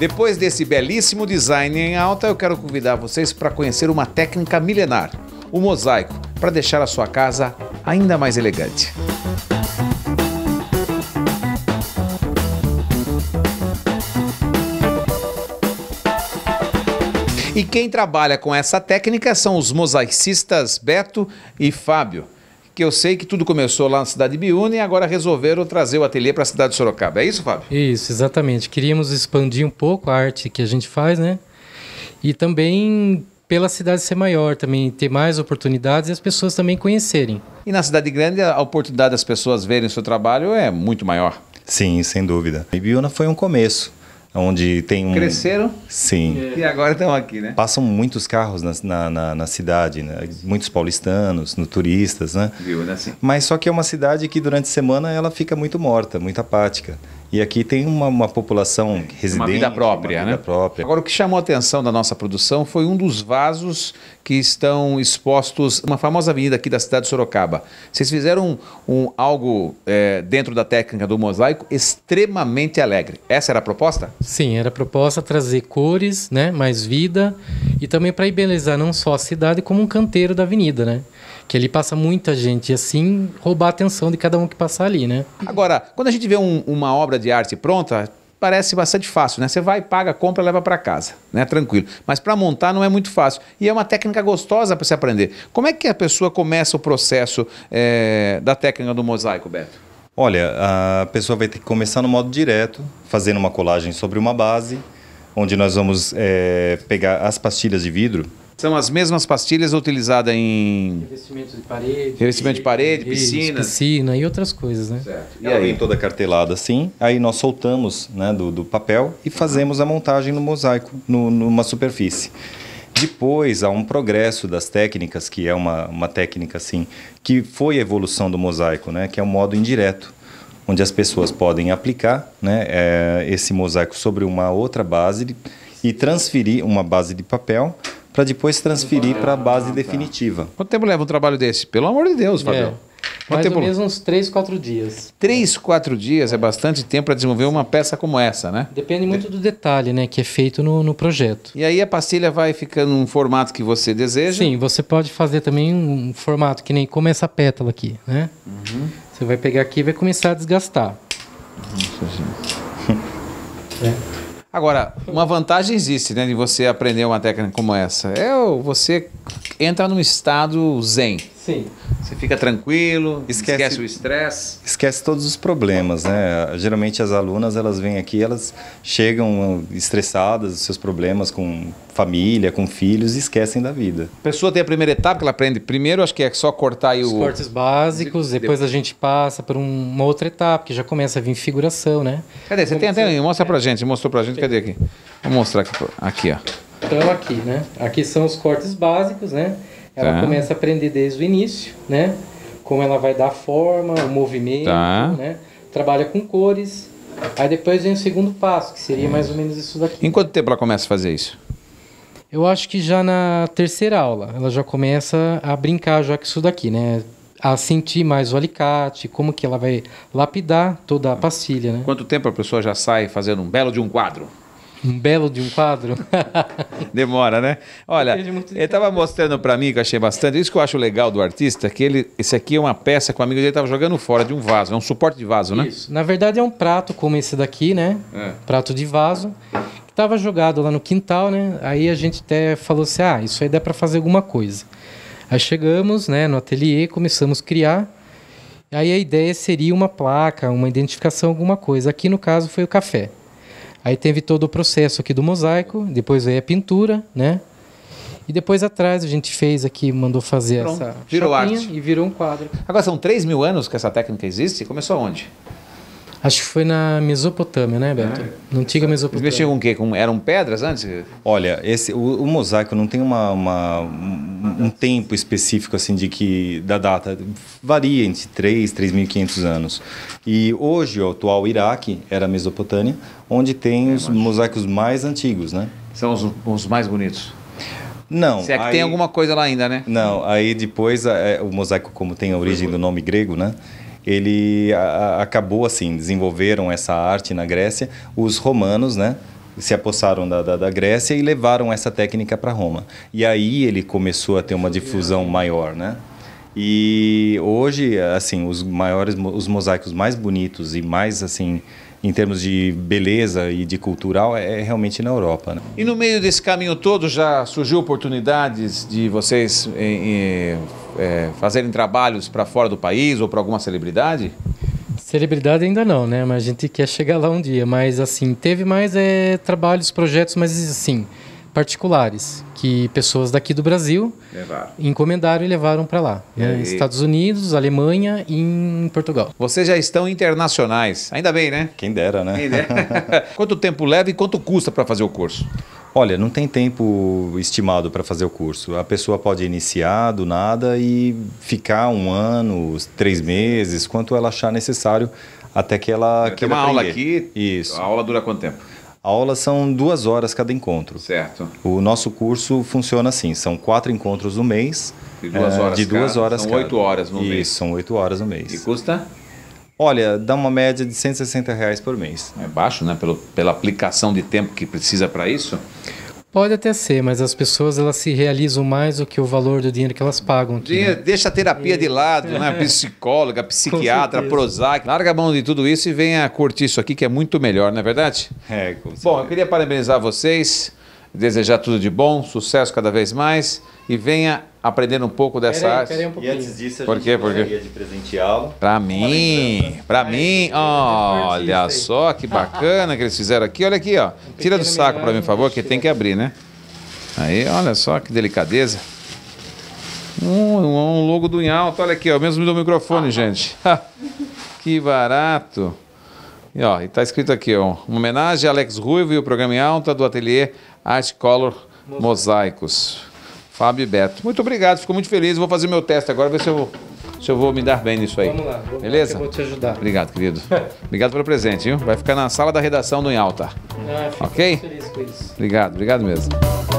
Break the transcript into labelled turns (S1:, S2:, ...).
S1: Depois desse belíssimo design em alta, eu quero convidar vocês para conhecer uma técnica milenar, o mosaico, para deixar a sua casa ainda mais elegante. E quem trabalha com essa técnica são os mosaicistas Beto e Fábio, que eu sei que tudo começou lá na cidade de Biúna e agora resolveram trazer o ateliê para a cidade de Sorocaba. É isso, Fábio?
S2: Isso, exatamente. Queríamos expandir um pouco a arte que a gente faz, né? E também pela cidade ser maior, também ter mais oportunidades e as pessoas também conhecerem.
S1: E na cidade grande a oportunidade das pessoas verem o seu trabalho é muito maior.
S3: Sim, sem dúvida. E Biúna foi um começo, onde tem um...
S1: Cresceram?
S3: Sim.
S1: E agora estão aqui, né?
S3: Passam muitos carros na cidade, né? Muitos paulistanos, turistas, né?
S1: Biúna, sim.
S3: Mas só que é uma cidade que durante a semana ela fica muito morta, muito apática. E aqui tem uma população residente.
S1: Uma vida própria,
S3: uma
S1: né?
S3: vida própria.
S1: Agora, o que chamou a atenção da nossa produção foi um dos vasos que estão expostos numa famosa avenida aqui da cidade de Sorocaba. Vocês fizeram algo dentro da técnica do mosaico extremamente alegre. Essa era a proposta?
S2: Sim, era a proposta trazer cores, né? Mais vida e também para embelezar não só a cidade, como um canteiro da avenida, né? Que ali passa muita gente e assim roubar a atenção de cada um que passar ali, né?
S1: Agora, quando a gente vê uma obra de arte pronta, parece bastante fácil, né? Você vai, paga, compra, leva para casa, né? Tranquilo. Mas para montar não é muito fácil. E é uma técnica gostosa para se aprender. Como é que a pessoa começa o processo da técnica do mosaico, Beto?
S3: Olha, a pessoa vai ter que começar no modo direto, fazendo uma colagem sobre uma base, onde nós vamos pegar as pastilhas de vidro.
S1: São as mesmas pastilhas utilizadas em...
S2: Revestimento de parede.
S1: Revestimento de parede, piscinas.
S2: Piscina e outras coisas, né?
S1: Certo.
S3: E aí, toda cartelada assim, aí nós soltamos, né, do papel e fazemos a montagem no mosaico, numa superfície. Depois há um progresso das técnicas, que é uma técnica assim, que foi a evolução do mosaico, né, que é um modo indireto, onde as pessoas podem aplicar, né, esse mosaico sobre uma outra base e transferir uma base de papel para depois transferir para a base definitiva.
S1: Quanto tempo leva um trabalho desse? Pelo amor de Deus, Fábio.
S2: Mais ou menos uns 3, 4 dias.
S1: 3, 4 dias é bastante tempo para desenvolver uma peça como essa, né?
S2: Depende muito do detalhe, né, que é feito no projeto.
S1: E aí a pastilha vai ficando num formato que você deseja?
S2: Sim, você pode fazer também um formato que nem como essa pétala aqui, né? Uhum. Você vai pegar aqui e vai começar a desgastar.
S1: Agora, uma vantagem existe, né, de você aprender uma técnica como essa. Você entra num estado zen.
S2: Sim.
S1: Você fica tranquilo, esquece o estresse.
S3: Esquece todos os problemas, né? Geralmente as alunas, elas vêm aqui, elas chegam estressadas, dos seus problemas com família, com filhos, e esquecem da vida.
S1: A pessoa tem a primeira etapa que ela aprende primeiro, acho que é só cortar aí
S2: os cortes básicos, depois a gente passa por uma outra etapa, que já começa a vir figuração, né?
S1: Cadê? Você tem até... Mostra pra gente, mostrou pra gente, cadê aqui? Vou mostrar aqui. Aqui, ó.
S2: Então aqui, né? Aqui são os cortes básicos, né? Ela começa a aprender desde o início, né? Como ela vai dar forma, o movimento, né? Trabalha com cores. Aí depois vem o segundo passo, que seria mais ou menos isso daqui.
S1: Em quanto tempo ela começa a fazer isso?
S2: Eu acho que já na terceira aula, ela já começa a brincar já com isso daqui, né? A sentir mais o alicate, como que ela vai lapidar toda a pastilha, né?
S1: Quanto tempo a pessoa já sai fazendo um belo de um quadro?
S2: Um belo de um quadro?
S1: Demora, né? Olha, ele estava mostrando para mim, que eu achei bastante, isso que eu acho legal do artista, que esse aqui é uma peça que o amigo dele estava jogando fora de um vaso, é um suporte de vaso, né?
S2: Isso. Na verdade é um prato como esse daqui, né? Prato de vaso, que estava jogado lá no quintal, né? Aí a gente até falou assim, isso aí dá para fazer alguma coisa. Aí chegamos, né, no ateliê, começamos a criar. Aí a ideia seria uma placa, uma identificação, alguma coisa. Aqui no caso foi o café. Aí teve todo o processo aqui do mosaico, depois veio a pintura, né? E depois atrás a gente fez aqui, mandou fazer essa
S1: virou arte
S2: e virou um quadro.
S1: Agora são 3.000 anos que essa técnica existe? Começou onde?
S2: Acho que foi na Mesopotâmia, né, Beto? Na antiga Mesopotâmia.
S1: Eles mexiam com o quê? Eram pedras antes?
S3: Olha, o mosaico não tem um tempo específico assim da data. Varia entre 3.500 anos. E hoje o atual Iraque era a Mesopotâmia, onde tem os mosaicos mais antigos, né?
S1: São os mais bonitos.
S3: Não.
S1: Se é que tem alguma coisa lá ainda, né?
S3: Não, aí depois o mosaico, como tem a origem do nome grego, né? Ele acabou assim, desenvolveram essa arte na Grécia. Os romanos, né, se apossaram da Grécia e levaram essa técnica para Roma. E aí ele começou a ter uma difusão maior, né? E hoje, assim, os mosaicos mais bonitos e mais, assim, em termos de beleza e de cultural, é realmente na Europa, né?
S1: E no meio desse caminho todo já surgiu oportunidades de vocês fazerem trabalhos para fora do país ou para alguma celebridade?
S2: Celebridade ainda não, né? Mas a gente quer chegar lá um dia. Mas, assim, teve mais trabalhos, projetos, mas, assim, particulares, que pessoas daqui do Brasil encomendaram e levaram para lá. Né? Estados Unidos, Alemanha e em Portugal.
S1: Vocês já estão internacionais. Ainda bem, né?
S3: Quem dera, né?
S1: Quem dera. Quanto tempo leva e quanto custa para fazer o curso?
S3: Olha, não tem tempo estimado para fazer o curso. A pessoa pode iniciar do nada e ficar 1 ano, 3 meses, quanto ela achar necessário, até que ela
S1: queira aprender. Aula aqui?
S3: Isso.
S1: A aula dura quanto tempo?
S3: A aula são 2 horas cada encontro.
S1: Certo.
S3: O nosso curso funciona assim, são 4 encontros no mês.
S1: De 2 horas
S3: de 2 horas
S1: São 8 horas no mês.
S3: Isso, são 8 horas no mês.
S1: E custa?
S3: Olha, dá uma média de R$160 por mês.
S1: É baixo, né? Pela aplicação de tempo que precisa para isso?
S2: Pode até ser, mas as pessoas elas se realizam mais do que o valor do dinheiro que elas pagam aqui, né?
S1: Deixa a terapia de lado, né? Psicóloga, psiquiatra, Prozac. Larga a mão de tudo isso e venha curtir isso aqui que é muito melhor, não é verdade?
S3: Com certeza.
S1: Bom, eu queria parabenizar vocês, desejar tudo de bom, sucesso cada vez mais e venha aprendendo um pouco dessa arte.
S2: Um pouquinho.
S3: E antes disso,
S1: Por quê?
S3: gostaria de presenteá-lo.
S1: Para mim, olha só que bacana que eles fizeram aqui. Olha aqui, ó. Tira do saco para mim, por favor, que tem que abrir, né? Aí, olha só que delicadeza. Um logo do Inhalta, olha aqui, ó, mesmo do microfone, gente. Que barato. E ó, e tá escrito aqui, ó, uma homenagem a Alex Ruivo e o programa Inhalta do ateliê Art Color Mosaicos. Fábio e Beto. Muito obrigado, fico muito feliz. Vou fazer meu teste agora, ver se eu vou me dar bem nisso aí.
S2: Vamos lá,
S1: beleza?
S2: Eu vou te ajudar.
S1: Obrigado, querido. Obrigado pelo presente, viu? Vai ficar na sala da redação do Inhalta.
S2: Fico
S1: ok?
S2: muito feliz com isso.
S1: Obrigado mesmo.